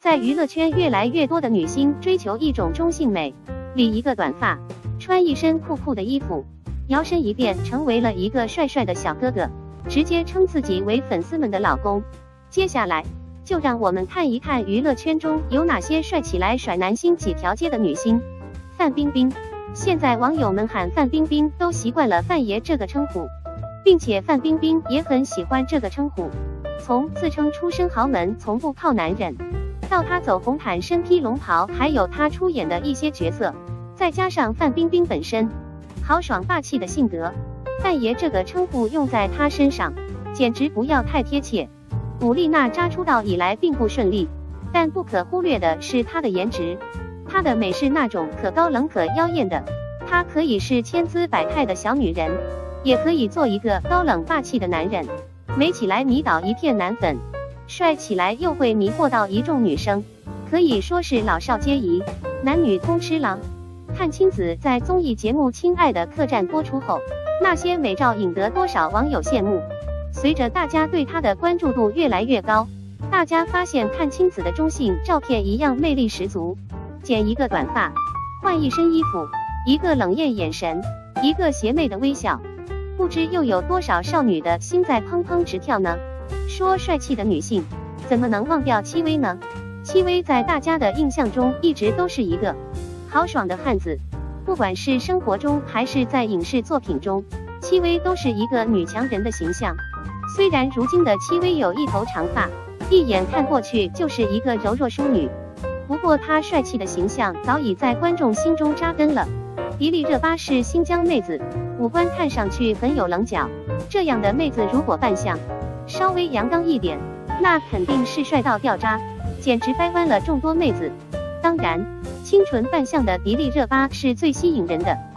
在娱乐圈越来越多的女星追求一种中性美，理一个短发，穿一身酷酷的衣服，摇身一变成为了一个帅帅的小哥哥，直接称自己为粉丝们的老公。接下来就让我们看一看娱乐圈中有哪些帅起来甩男星几条街的女星。范冰冰，现在网友们喊范冰冰都习惯了范爷这个称呼，并且范冰冰也很喜欢这个称呼。从自称出身豪门从不靠男人，到她走红毯身披龙袍，还有她出演的一些角色，再加上范冰冰本身豪爽霸气的性格，范爷这个称呼用在她身上简直不要太贴切。古力娜扎出道以来并不顺利，但不可忽略的是她的颜值。她的美是那种可高冷可妖艳的，她可以是千姿百态的小女人，也可以做一个高冷霸气的男人。美起来迷倒一片男粉，帅起来又会迷惑到一众女生，可以说是老少皆宜，男女通吃郎。阚清子在综艺节目《亲爱的客栈》播出后，那些美照引得多少网友羡慕。随着大家对她的关注度越来越高，大家发现阚清子的中性照片一样魅力十足。剪一个短发，换一身衣服，一个冷艳眼神，一个邪魅的微笑，不知又有多少少女的心在砰砰直跳呢？说帅气的女性，怎么能忘掉戚薇呢？戚薇在大家的印象中一直都是一个豪爽的汉子，不管是生活中还是在影视作品中，戚薇都是一个女强人的形象。虽然如今的戚薇有一头长发，一眼看过去就是一个柔弱淑女，不过她帅气的形象早已在观众心中扎根了。迪丽热巴是新疆妹子，五官看上去很有棱角，这样的妹子如果扮相稍微阳刚一点，那肯定是帅到掉渣，简直掰弯了众多妹子。当然，清纯扮相的迪丽热巴是最吸引人的。